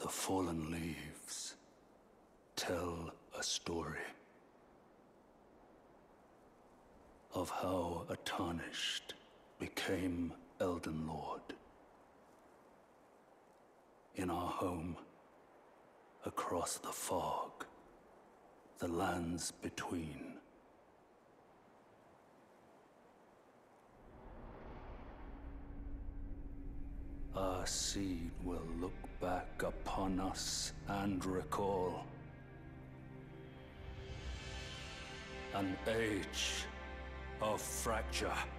The fallen leaves tell a story of how a tarnished became Elden Lord. In our home, across the fog, the lands between. Our seed will look back upon us and recall an age of fracture.